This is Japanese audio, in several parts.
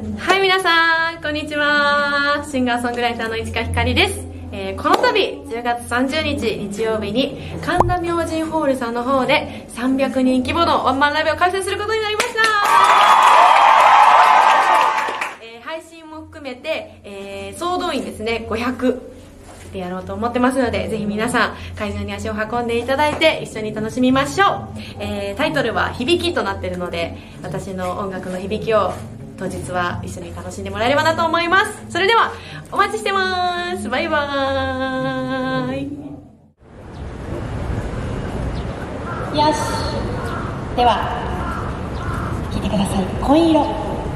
はい、皆さん、こんにちは。シンガーソングライターの市川ひかりです。この度、10月30日日曜日に、神田明神ホールさんの方で、300人規模のワンマンライブを開催することになりました。配信も含めて、総動員ですね、500でやろうと思ってますので、ぜひ皆さん、会場に足を運んでいただいて、一緒に楽しみましょう。タイトルは、響きとなっているので、私の音楽の響きを、当日は一緒に楽しんでもらえればなと思います。それではお待ちしてます。バイバーイ。 よし、では聴いてください。紺色。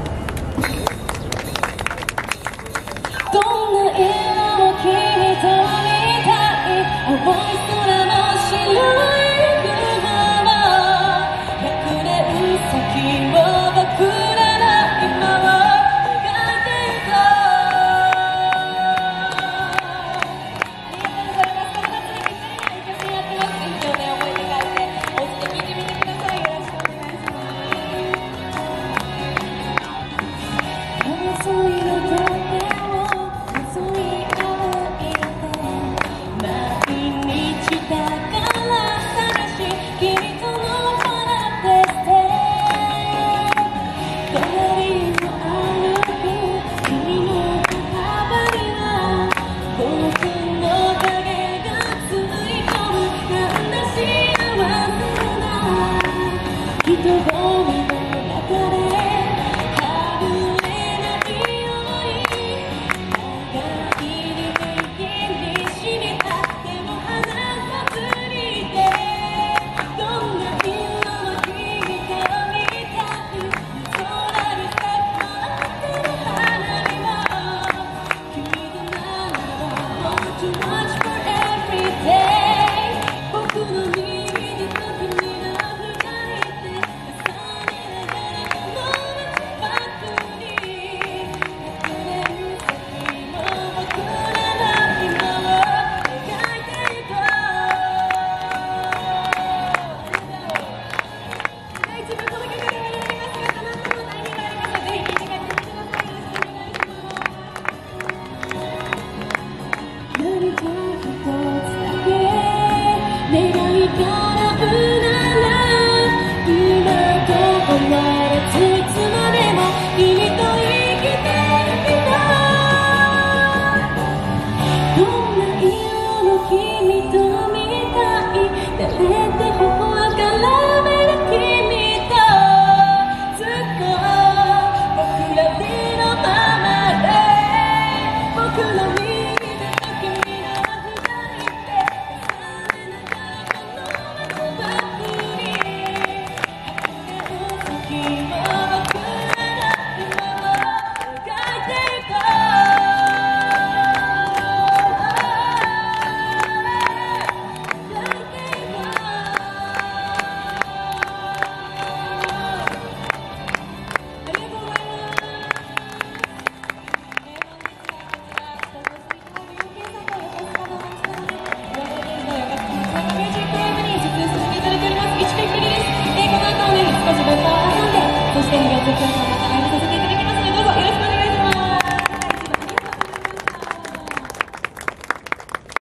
どんな色を君と見たい、青い空の白い雲の100年先を僕ら Gracias.